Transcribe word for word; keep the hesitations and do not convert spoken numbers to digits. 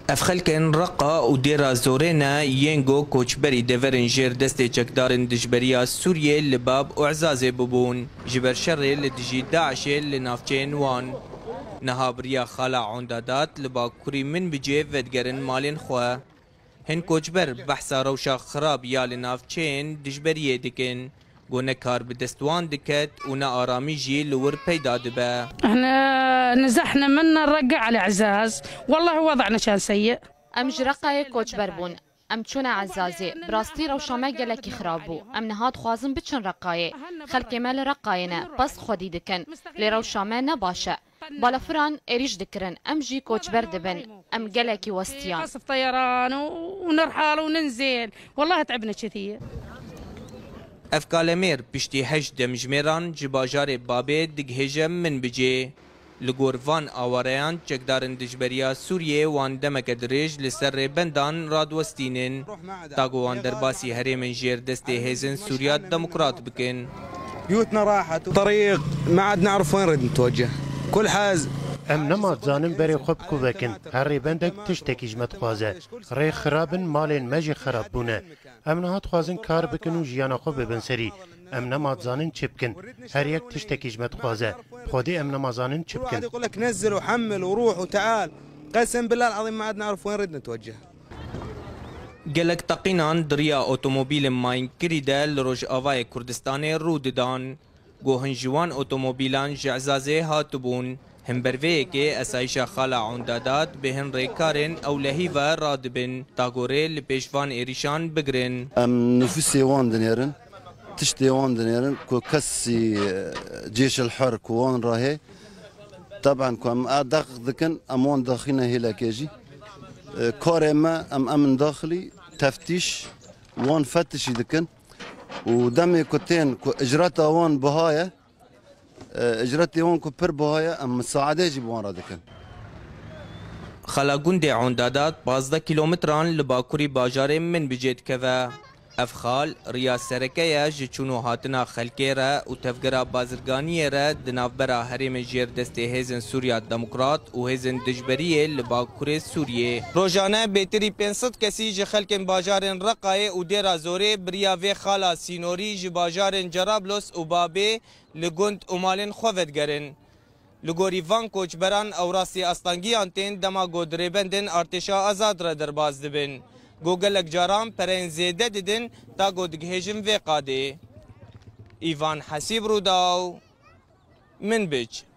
افخلكن رقا و ديرا زورينا ينجو كوچبري دفرن جير دستي چكدارن دجبريا سوريا لباب اعزازي ببون جبر شر لدجي داعش لنافچين وان نهابريا خالا عندادات لبا كوري من بجي ودگرن مالين خوا هن كوچبر بحثا روشا خراب يا لنافچين دجبريه دكن قونا كار بدستوان دكت ونا آرامي جي لور بيدا دبا. احنا نزحنا منا نرقع على عزاز والله وضعنا كان سيء. ام جرقاي كوچ بربون ام چونا عزازي براستي روشاما گلكي خرابو ام نهاد خوازم بچن رقاي خلقي مال رقاينا بس خودي دكن لروشاما نباشا بالافران اريج دكرن ام جي كوچ بردبن ام گلكي وستيان طيران ونرحل وننزل والله تعبنا كثير. افكالمير بشتي هج دمجميران جباجار بابي دگهجم من بجي لگور وان آواريان چکدارن دجبريا سوريا وان دمك دريج لسر بندان رادوستينن تاقو وان درباسي هريمن جير دستي هيزن سوريا ديمقراط بكن. بيوتنا راحت طريق ما عاد نعرف وين نريد نتوجه كل حاز ام نمات زانم بري خوب كوبكن هري بندك تشتكي جمت خوازه ري خرابن مالين مجي خراب بونه ام نهات خوازن كار بكن و جيانا خو ببن سري ام نمات زانن چبكن هر يك تشتكي جمت خوازه خودي ام نمات زانن چبكن واحد يقول لك نزل وحمل وروح وتعال قسم بالله العظيم ما عاد نعرف وين نريد نتوجه. گلک تقینان دریا اوتوموبیل ماین کریده لروج آوای کردستان روددان گوهن جوان اوتوموبیلان جعزازه هاتبون هم بروی که اسایشا خالا عندادات بهن ریکارن او لهیوه رادبن تاگوره لپیشوان ایریشان بگرن. ام نفسي وان دنيرن تشتي وان دنيرن كو كسي جيش الحر كوان راهي طبعا كو ام ادق ذكن ام وان داخلنا هلا كيجي كورما ام امن داخلي تفتيش وان فتش ذكن ودمي كوتين كو اجرات وان بهايه اجرتي هون كبر بهايا ام مساعده جيبوان رادكن. خلا گوندي عندادات پانزده کیلومتران لباكوري باجار من بجيت كذا افخال ريا سركيا جچونو هاتنا خلكيرا و تفگرا بازرگانيرا دنافبرا هريم جير دستي هيزن سوريا ديمقراط و هيزن دجبريه لباكوري سوريه. روجانه بيتري پانصد كسي ج خلكن باجارن رقاي و ديرا زوري بريا في خالا سينوري ج باجارن جرابلس و بابي لگوند اومالن خوفت گرن. لگوری وان کوچبران او راستی استانگیان تین دما گودری بندن ارتشا آزاد را درباز دبن. گوگلک جاران پرین زیده دیدن تا گودگهجم وی قاده. ایوان حسیب روداو من بج.